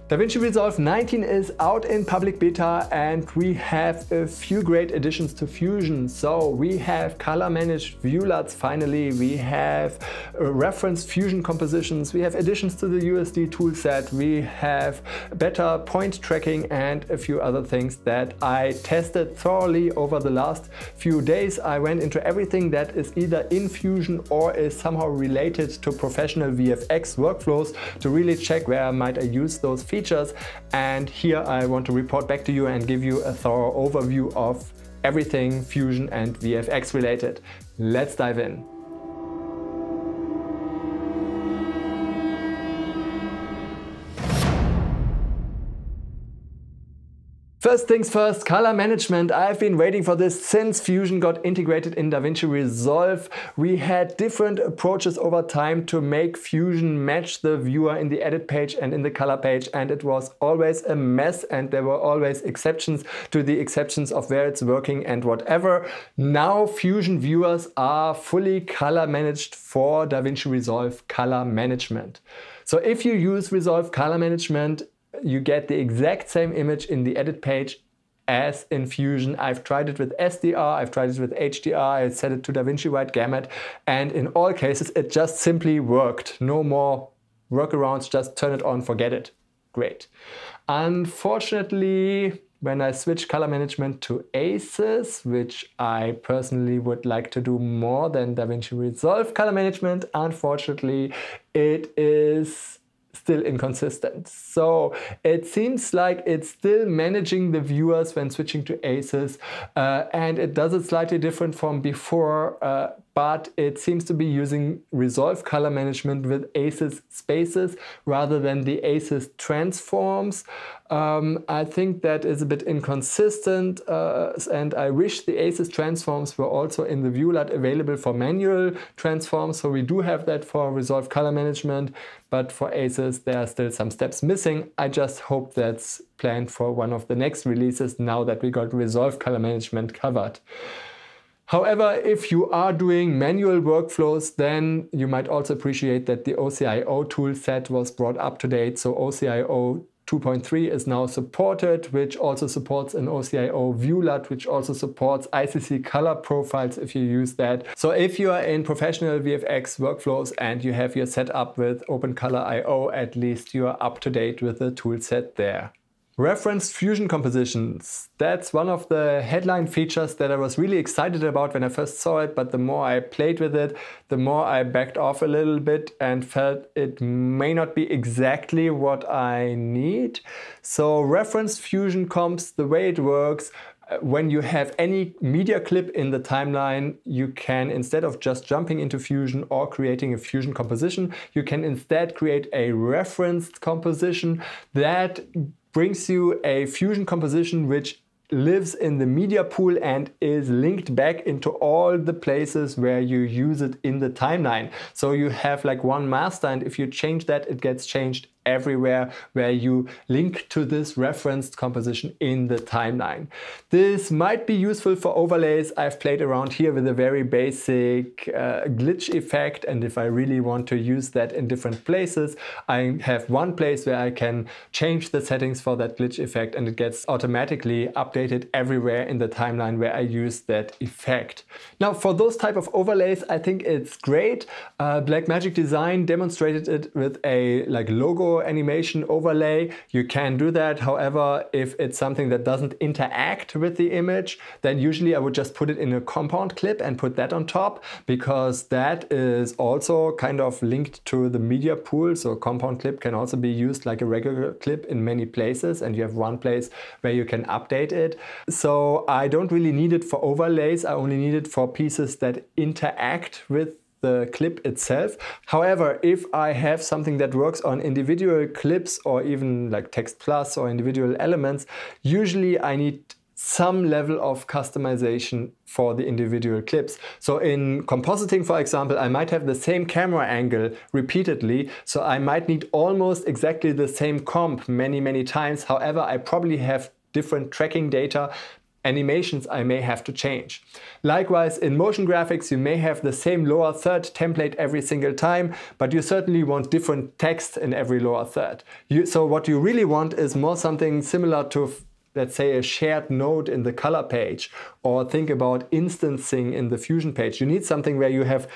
DaVinci Resolve 19 is out in public beta and we have a few great additions to Fusion. So we have color managed view LUTs finally, we have referenced Fusion compositions, we have additions to the USD toolset, we have better point tracking and a few other things that I tested thoroughly over the last few days. I went into everything that is either in Fusion or is somehow related to professional VFX workflows to really check where might I use those features. And here I want to report back to you and give you a thorough overview of everything Fusion and VFX related. Let's dive in. First things first, color management. I've been waiting for this since Fusion got integrated in DaVinci Resolve. We had different approaches over time to make Fusion match the viewer in the edit page and in the color page, and it was always a mess and there were always exceptions to the exceptions of where it's working and whatever. Now Fusion viewers are fully color managed for DaVinci Resolve color management. So if you use Resolve color management, you get the exact same image in the edit page as in Fusion. I've tried it with SDR, I've tried it with HDR, I set it to DaVinci Wide Gamut, and in all cases it just simply worked. No more workarounds, just turn it on, forget it. Great. Unfortunately, when I switch color management to ACES, which I personally would like to do more than DaVinci Resolve color management, unfortunately it is still inconsistent. So it seems like it's still managing the viewers when switching to ACES, and it does it slightly different from before, but it seems to be using Resolve color management with ACES spaces rather than the ACES transforms. I think that is a bit inconsistent, and I wish the ACES transforms were also in the view LUT available for manual transforms. So we do have that for Resolve color management, but for ACES there are still some steps missing. I just hope that's planned for one of the next releases now that we got Resolve color management covered. However, if you are doing manual workflows, then you might also appreciate that the OCIO toolset was brought up to date. So OCIO 2.3 is now supported, which also supports an OCIO view LUT, which also supports ICC color profiles if you use that. So if you are in professional VFX workflows and you have your setup with OpenColor.io, at least you are up to date with the toolset there. Referenced Fusion compositions. That's one of the headline features that I was really excited about when I first saw it, but the more I played with it, the more I backed off a little bit and felt it may not be exactly what I need. So referenced Fusion comps, the way it works, when you have any media clip in the timeline, you can, instead of just jumping into Fusion or creating a Fusion composition, you can instead create a referenced composition that brings you a Fusion composition which lives in the media pool and is linked back into all the places where you use it in the timeline. So you have like one master, and if you change that, it gets changed everywhere where you link to this referenced composition in the timeline. This might be useful for overlays. I've played around here with a very basic glitch effect, and if I really want to use that in different places, I have one place where I can change the settings for that glitch effect and it gets automatically updated everywhere in the timeline where I use that effect. Now for those type of overlays, I think it's great. Blackmagic Design demonstrated it with a logo animation overlay. You can do that. However, if it's something that doesn't interact with the image, then usually I would just put it in a compound clip and put that on top, because that is also kind of linked to the media pool. So a compound clip can also be used like a regular clip in many places, and you have one place where you can update it. So I don't really need it for overlays. I only need it for pieces that interact with the clip itself. However, if I have something that works on individual clips or even like text plus or individual elements, usually I need some level of customization for the individual clips. So in compositing, for example, I might have the same camera angle repeatedly, so I might need almost exactly the same comp many times. However, I probably have different tracking data animations I may have to change. Likewise, in motion graphics, you may have the same lower third template every single time, but you certainly want different text in every lower third. So what you really want is more something similar to, let's say, a shared node in the color page, or think about instancing in the Fusion page. You need something where you have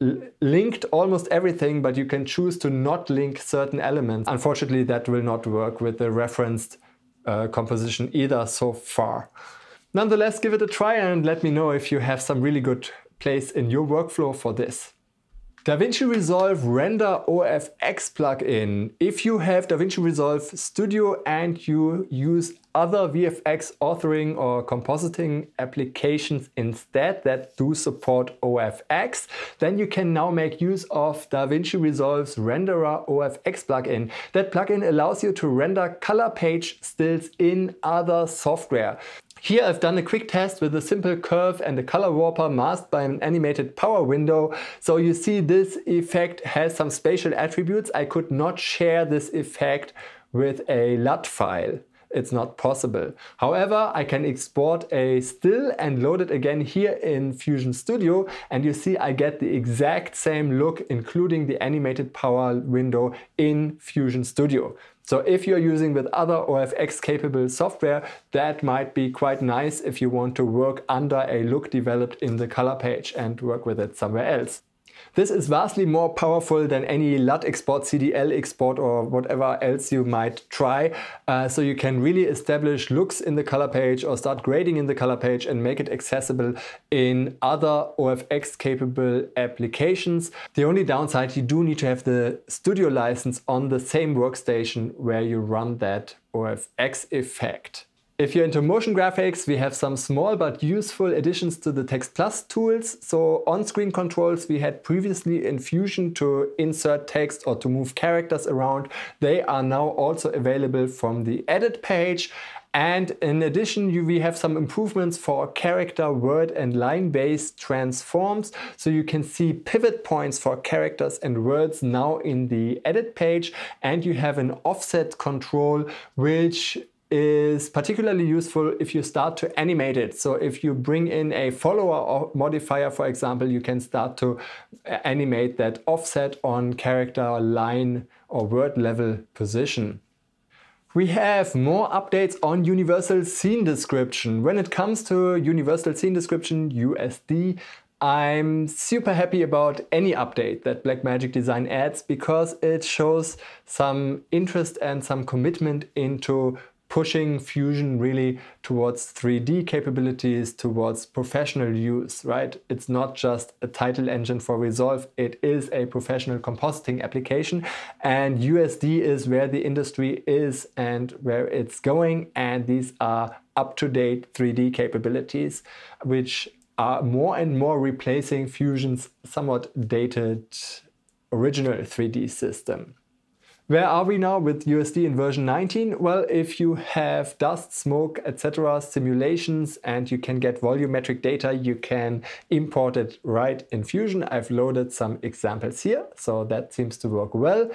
linked almost everything, but you can choose to not link certain elements. Unfortunately, that will not work with the referenced composition either so far. Nonetheless, give it a try and let me know if you have some really good place in your workflow for this. DaVinci Resolve Render OFX plugin. If you have DaVinci Resolve Studio and you use other VFX authoring or compositing applications instead that do support OFX, then you can now make use of DaVinci Resolve's Renderer OFX plugin. That plugin allows you to render color page stills in other software. Here I've done a quick test with a simple curve and a color warper masked by an animated power window. So you see this effect has some spatial attributes. I could not share this effect with a LUT file. It's not possible. However, I can export a still and load it again here in Fusion Studio, and you see I get the exact same look, including the animated power window in Fusion Studio. So if you're using with other OFX capable software, that might be quite nice if you want to work under a look developed in the color page and work with it somewhere else. This is vastly more powerful than any LUT export, CDL export, or whatever else you might try. So you can really establish looks in the color page or start grading in the color page and make it accessible in other OFX capable applications. The only downside, you do need to have the studio license on the same workstation where you run that OFX effect. If you're into motion graphics, we have some small but useful additions to the Text Plus tools. So on-screen controls we had previously in Fusion to insert text or to move characters around. They are now also available from the edit page. And in addition, we have some improvements for character, word and line-based transforms. So you can see pivot points for characters and words now in the edit page. And you have an offset control, which is particularly useful if you start to animate it. So if you bring in a follower or modifier, for example, you can start to animate that offset on character, line or word level position. We have more updates on Universal Scene Description. When it comes to Universal Scene Description, USD, I'm super happy about any update that Blackmagic Design adds, because it shows some interest and some commitment into pushing Fusion really towards 3D capabilities, towards professional use, right? It's not just a title engine for Resolve, it is a professional compositing application, and USD is where the industry is and where it's going, and these are up-to-date 3D capabilities, which are more and more replacing Fusion's somewhat dated original 3D system. Where are we now with USD in version 19? Well, if you have dust, smoke, etc. simulations and you can get volumetric data, you can import it right in Fusion. I've loaded some examples here, so that seems to work well.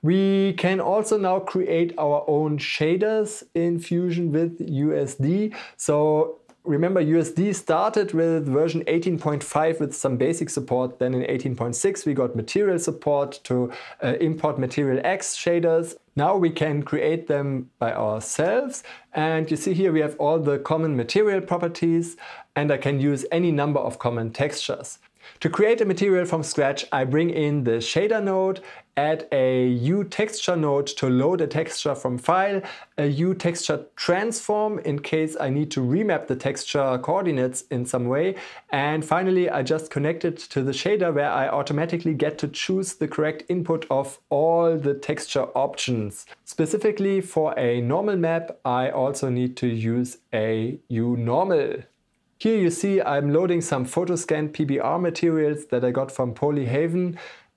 We can also now create our own shaders in Fusion with USD. So remember, USD started with version 18.5 with some basic support. Then in 18.6 we got material support to import MaterialX shaders. Now we can create them by ourselves. And you see here we have all the common material properties, and I can use any number of common textures. To create a material from scratch, I bring in the shader node, add a uTexture node to load a texture from file, a uTexture transform in case I need to remap the texture coordinates in some way, and finally I just connect it to the shader where I automatically get to choose the correct input of all the texture options. Specifically for a normal map, I also need to use a uNormal. Here you see I'm loading some photoscan PBR materials that I got from Polyhaven,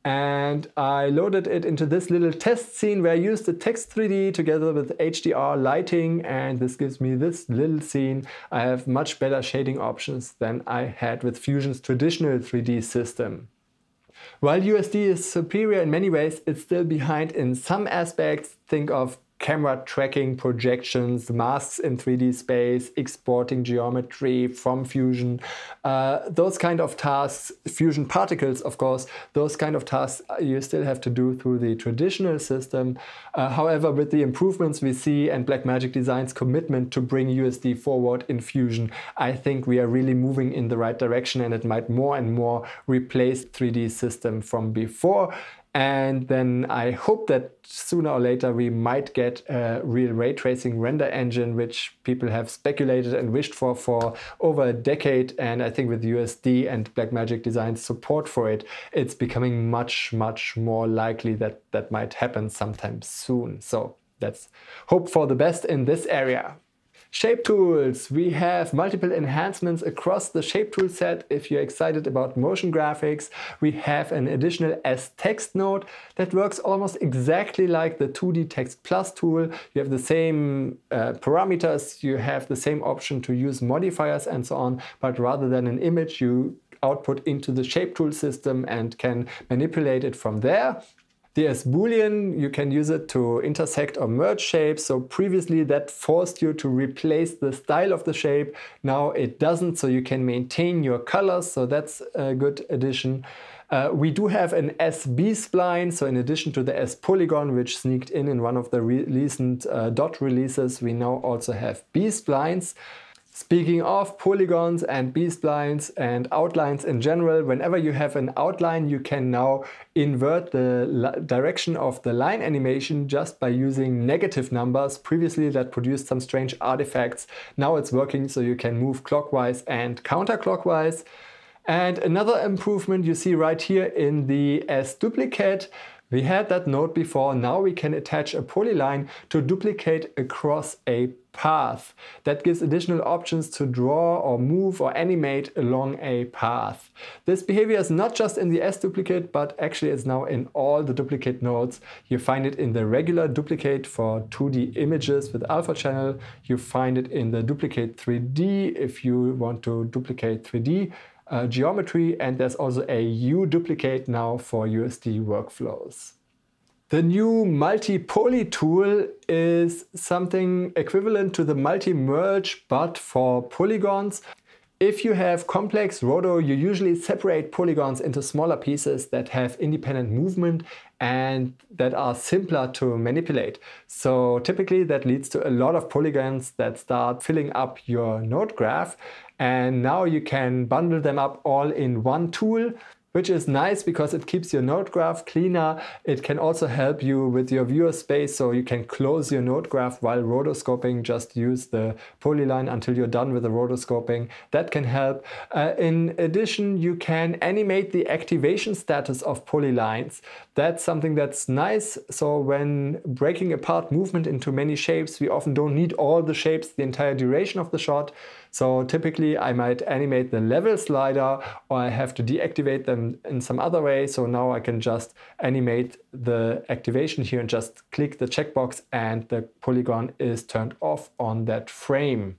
and I loaded it into this little test scene where I used the text 3D together with HDR lighting, and this gives me this little scene. I have much better shading options than I had with Fusion's traditional 3D system. While USD is superior in many ways, it's still behind in some aspects. Think of camera tracking, projections, masks in 3D space, exporting geometry from Fusion, those kind of tasks, Fusion particles, of course, those kind of tasks you still have to do through the traditional system. However, with the improvements we see and Blackmagic Design's commitment to bring USD forward in Fusion, I think we are really moving in the right direction, and it might more and more replace 3D system from before. And then I hope that sooner or later we might get a real ray tracing render engine, which people have speculated and wished for over a decade. And I think with USD and Blackmagic Design's support for it, it's becoming much, much more likely that that might happen sometime soon. So let's hope for the best in this area. Shape tools. We have multiple enhancements across the shape tool set. If you're excited about motion graphics, we have an additional as-text node that works almost exactly like the 2D Text Plus tool. You have the same parameters, you have the same option to use modifiers and so on, but rather than an image, you output into the shape tool system and can manipulate it from there. The as Boolean, you can use it to intersect or merge shapes. So previously that forced you to replace the style of the shape. Now it doesn't, so you can maintain your colors. So that's a good addition. We do have an SB spline. So in addition to the S polygon, which sneaked in one of the recent dot releases, we now also have B splines. Speaking of polygons and B-splines and outlines in general, whenever you have an outline, you can now invert the direction of the line animation just by using negative numbers. Previously that produced some strange artifacts. Now it's working, so you can move clockwise and counterclockwise. And another improvement you see right here in the S-duplicate. We had that node before. Now we can attach a polyline to duplicate across a path. That gives additional options to draw or move or animate along a path. This behavior is not just in the S-duplicate, but actually is now in all the duplicate nodes. You find it in the regular duplicate for 2D images with alpha channel. You find it in the duplicate 3D if you want to duplicate 3D geometry, and there's also a U-duplicate now for USD workflows. The new multi-poly tool is something equivalent to the multi-merge, but for polygons. If you have complex roto, you usually separate polygons into smaller pieces that have independent movement and that are simpler to manipulate. So typically that leads to a lot of polygons that start filling up your node graph. And now you can bundle them up all in one tool, which is nice because it keeps your node graph cleaner. It can also help you with your viewer space, so you can close your node graph while rotoscoping. Just use the polyline until you're done with the rotoscoping. That can help. In addition, you can animate the activation status of polylines. That's something that's nice. So when breaking apart movement into many shapes, we often don't need all the shapes the entire duration of the shot. So typically I might animate the level slider, or I have to deactivate them in some other way. So now I can just animate the activation here and just click the checkbox and the polygon is turned off on that frame.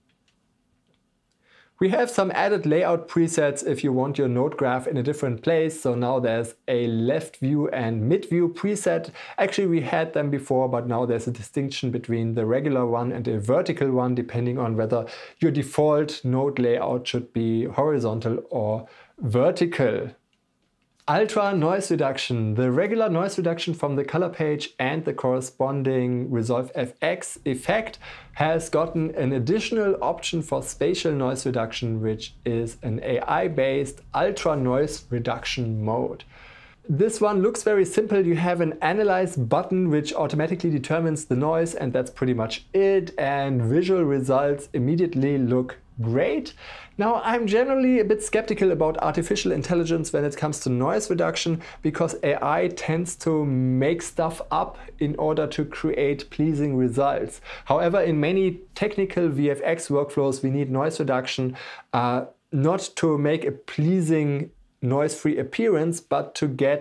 We have some added layout presets if you want your node graph in a different place. So now there's a left view and mid view preset. Actually, we had them before, but now there's a distinction between the regular one and a vertical one, depending on whether your default node layout should be horizontal or vertical. Ultra noise reduction. The regular noise reduction from the color page and the corresponding Resolve FX effect has gotten an additional option for spatial noise reduction, which is an AI-based ultra noise reduction mode. This one looks very simple. You have an analyze button which automatically determines the noise, and that's pretty much it. And visual results immediately look great. Now, I'm generally a bit skeptical about artificial intelligence when it comes to noise reduction, because AI tends to make stuff up in order to create pleasing results. However, in many technical VFX workflows, we need noise reduction not to make a pleasing noise-free appearance, but to get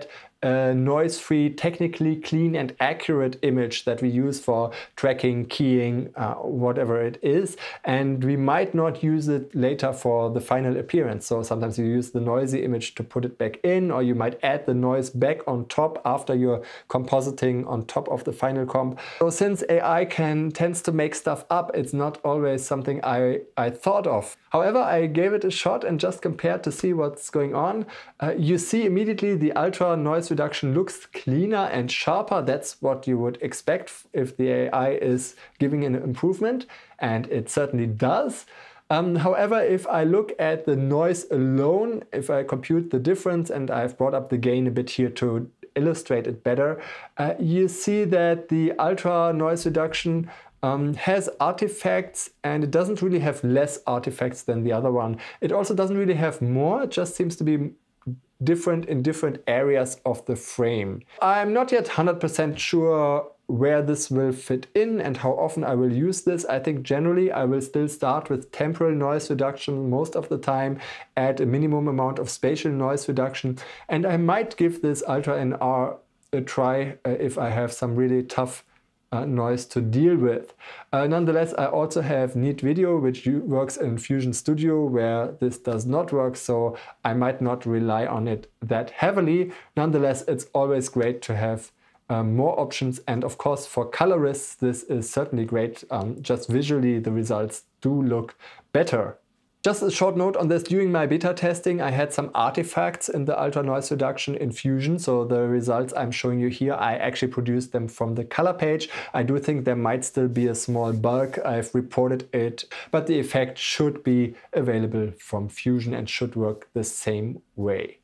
a noise-free, technically clean and accurate image that we use for tracking, keying, whatever it is. And we might not use it later for the final appearance. So sometimes you use the noisy image to put it back in, or you might add the noise back on top after you're compositing on top of the final comp. So since AI tends to make stuff up, it's not always something I thought of. However, I gave it a shot and just compared to see what's going on. You see immediately the ultra noise reduction looks cleaner and sharper. That's what you would expect if the AI is giving an improvement, and it certainly does. However, if I look at the noise alone, if I compute the difference, and I've brought up the gain a bit here to illustrate it better, you see that the ultra noise reduction has artifacts, and it doesn't really have less artifacts than the other one. It also doesn't really have more, it just seems to be different in different areas of the frame. I'm not yet 100% sure where this will fit in and how often I will use this. I think generally I will still start with temporal noise reduction most of the time, add a minimum amount of spatial noise reduction, and I might give this Ultra NR a try if I have some really tough noise to deal with. Nonetheless, I also have Neat Video, which works in Fusion Studio, where this does not work, so I might not rely on it that heavily. Nonetheless, it's always great to have more options, and of course for colorists this is certainly great. Just visually the results do look better. Just a short note on this, during my beta testing I had some artifacts in the ultra noise reduction in Fusion, so the results I'm showing you here, I actually produced them from the color page. I do think there might still be a small bulk, I've reported it, but the effect should be available from Fusion and should work the same way.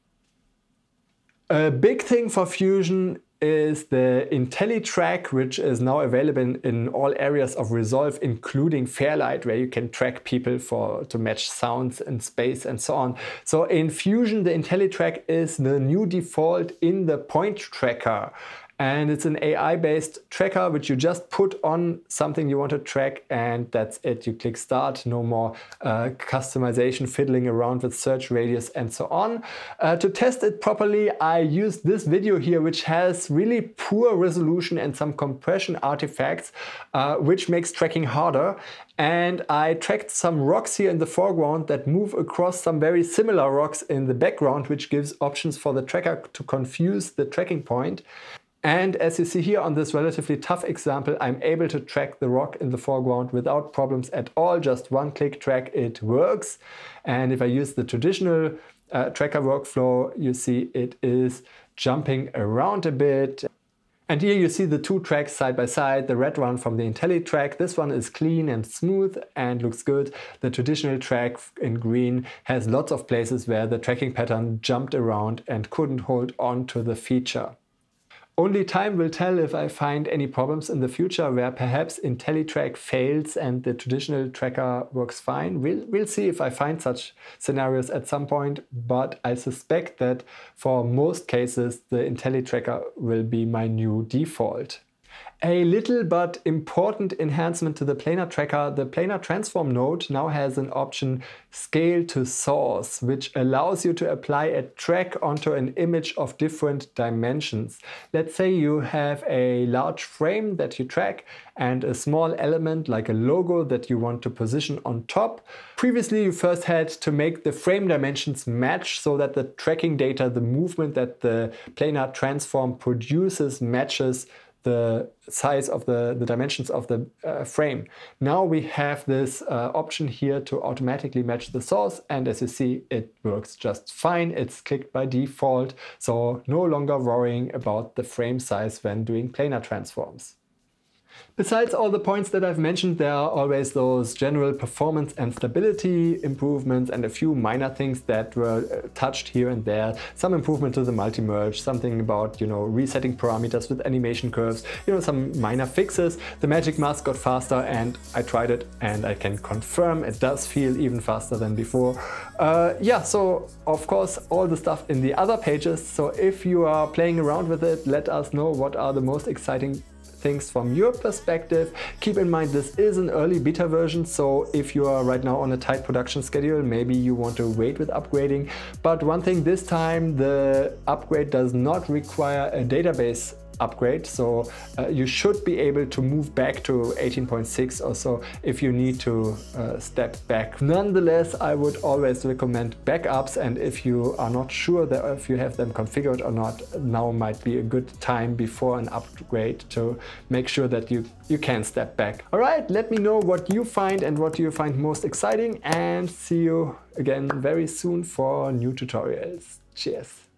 A big thing for Fusion is the IntelliTrack, which is now available in all areas of Resolve, including Fairlight, where you can track people to match sounds and space and so on. So in Fusion, the IntelliTrack is the new default in the point tracker. And it's an AI-based tracker which you just put on something you want to track, and that's it. You click start, no more customization, fiddling around with search radius and so on. To test it properly, I used this video here, which has really poor resolution and some compression artifacts, which makes tracking harder. And I tracked some rocks here in the foreground that move across some very similar rocks in the background, which gives options for the tracker to confuse the tracking point. And as you see here on this relatively tough example, I'm able to track the rock in the foreground without problems at all. Just one click track, it works. And if I use the traditional tracker workflow, you see it is jumping around a bit. And here you see the two tracks side by side, the red one from the IntelliTrack. This one is clean and smooth and looks good. The traditional track in green has lots of places where the tracking pattern jumped around and couldn't hold on to the feature. Only time will tell if I find any problems in the future where perhaps IntelliTrack fails and the traditional tracker works fine. We'll see if I find such scenarios at some point, but I suspect that for most cases the IntelliTracker will be my new default. A little but important enhancement to the Planar tracker, the Planar transform node now has an option scale to source, which allows you to apply a track onto an image of different dimensions. Let's say you have a large frame that you track and a small element like a logo that you want to position on top. Previously you first had to make the frame dimensions match so that the tracking data, the movement that the Planar transform produces, matches the size of the dimensions of the frame. Now we have this option here to automatically match the source, and as you see, it works just fine. It's clicked by default, so no longer worrying about the frame size when doing planar transforms. Besides all the points that I've mentioned, there are always those general performance and stability improvements and a few minor things that were touched here and there. Some improvement to the multi-merge, something about, resetting parameters with animation curves, some minor fixes. The magic mask got faster and I tried it and I can confirm it does feel even faster than before. So of course all the stuff in the other pages. So if you are playing around with it, let us know what are the most exciting things from your perspective. Keep in mind this is an early beta version, so if you are right now on a tight production schedule, maybe you want to wait with upgrading. But one thing, this time the upgrade does not require a database upgrade, so you should be able to move back to 18.6 or so if you need to step back. Nonetheless, I would always recommend backups, and if you are not sure that if you have them configured or not, now might be a good time before an upgrade to make sure that you can step back. All right, let me know what you find and what you find most exciting, and see you again very soon for new tutorials. Cheers!